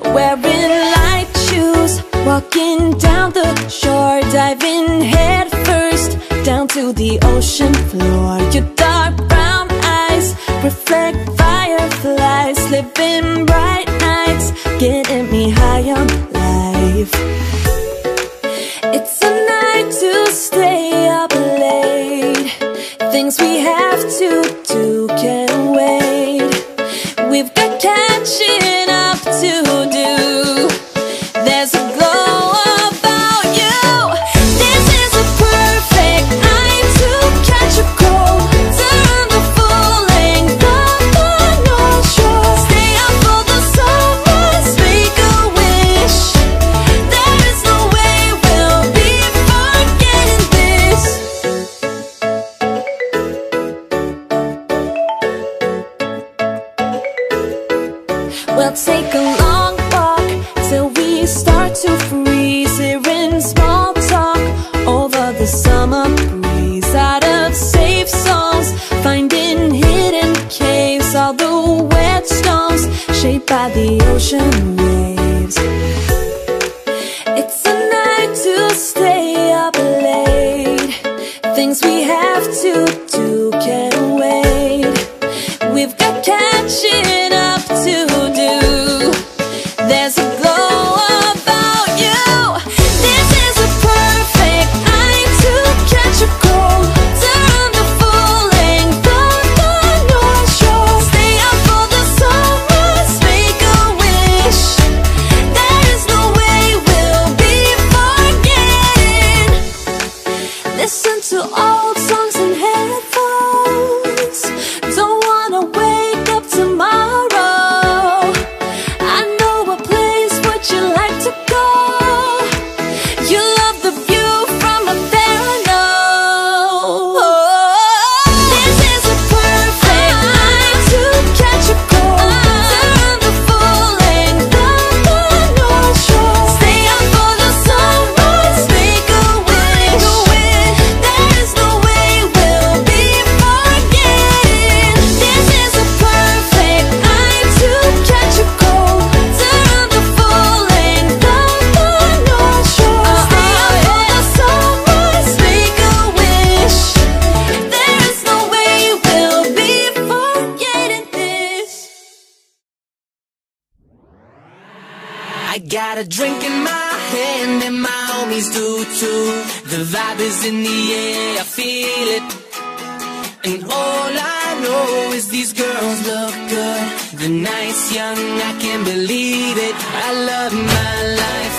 wearing light shoes, walking down the shore, diving head first down to the ocean floor. Your dark brown eyes reflect fireflies, living bright nights, getting me high on life. It's a night to stay up late, things we have to do can't wait. We've got catching up to do. There's a glow about you. This is a perfect night to catch a cold, turn the full length of the North Shore. Stay up for the sunrise, make a wish. There is no way we'll be forgetting this. We'll take a long walk till we start to freeze, hearing small talk over the summer breeze. Out of safe zones, finding hidden caves, all the wet stones shaped by the ocean waves. It's a night to stay up late, things we have to do can't wait. We've got catching up to do. There's a glow about you. This is a perfect night to catch a cold, turn the full length of the North Shore. Stay up for the sunrise, make a wish. There is no way we'll be forgetting. Listen to old songs in headphones. Don't wanna wake up tomorrow. I know a place, would you like to go? You love the view from up there, I know. This is a perfect night to catch a cold, turn the full length of the North Shore. Stay up for the sunrise, make a wish. There is no way we'll be forgetting. This is a perfect night to catch a cold, turn the full length of the North Shore. Stay up for the sunrise, make a wish. There is no way we'll be forgetting this. I got a drink in my hand and my homies do too. The vibe is in the air, I feel it. And all I know is these girls look good. The night's young, I can't believe it. I love my life,